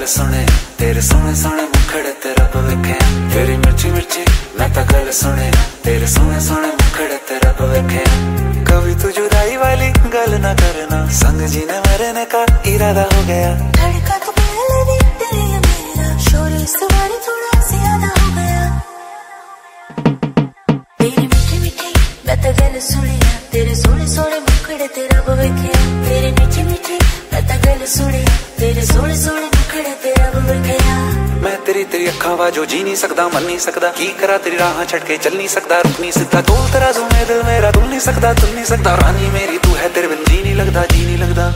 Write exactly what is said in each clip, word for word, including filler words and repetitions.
सुने तेरे सोने सोने मुखड़े ते रब वेखे तेरी मिर्ची मिर्ची मैं ता गल सुने तेरे सोने सोने मुखड़े ते रब वेखे कभी तू जुदाई वाली गल ना करना संग जीने मरने का इरादा हो गया धड़का तो पहले भी तेरे ये मेरा शोर इस बारी थोड़ा ज्यादा हो गया तेरी मीठी मीठी मैं ता गल सुने तेरे सोने सोने मुखड़े ते रब वेखे तेरी मीठी मीठी मैं ता गल सुने तेरे सोने सोने मुखड़े ते रब वेखे मैं तेरी तेरी अखा वाजो जी नहीं सकदा मन नहीं सकदा की करा तेरी राह छड़ के चल नहीं सकदा रुक नहीं सकदा तोल तेरा जो मैं दिल मेरा तुल नहीं सकदा तुल नहीं सकदा रानी मेरी तू है तेरे बिन जी नहीं लगदा जी नहीं लगदा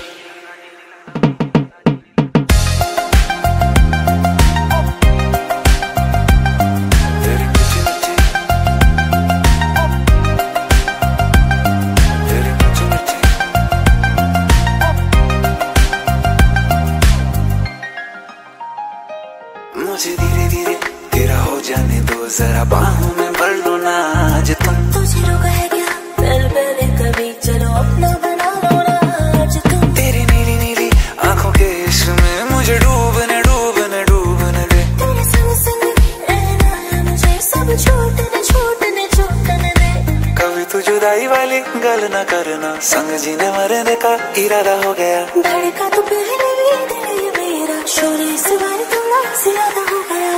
मुझे धीरे धीरे तेरा हो जाने दो जरा बाहों में भर लो ना आज तुम तुझे रोका है क्या पहले पहले कभी चलो अपना बना लो ना आज तुम तेरी नीली नीली आंखों के इश्क में मुझे डूबने डूबने डूबने दे तेरे संग संग रहना है मुझे सब छूटने छूटने छूटने दे कभी तू जुदाई वाली गल ना करना संग जीने मरने का इरादा हो गया धड़का तो पहले भी तेरे ये मेरा शोर इस बार थोड़ा ज्यादा हो गया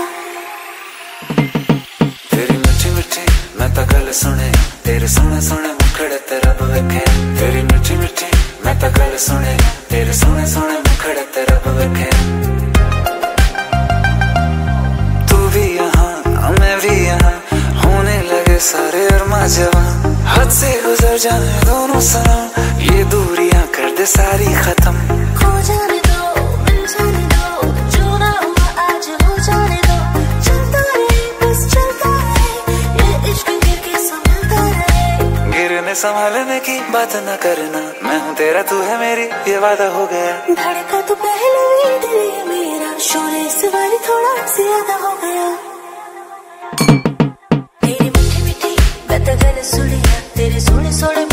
तेरी मिर्ची मिर्ची मैं ता गल सुने तेरे सोने सोने मुखड़े ते रब वेखे तेरी मिर्ची मिर्ची मैं ता गल सुने तेरे सोने सोने मुखड़े ते रब वेखे तू भी यहाँ मैं भी यहाँ होने लगे सारे अरमा जवां हद से गुजर जाने दोनों सनम ये दूरियां कर दे सारी खत्म खो जाने दो मिल जाने दो जो ना हुआ आज हो जाने दो चलता रहे बस चलता रहे ये इश्क गिर के संभलता रहे गिरने संभालने की बात न करना मैं हूँ तेरा तू है मेरी ये वादा हो गया धड़का तो पहले भी तेरे ये मेरा शोर इस बार थोड़ा ज्यादा हो गया तेरी मीठी मीठी मैं ता गल सुने तेरे सोने सोने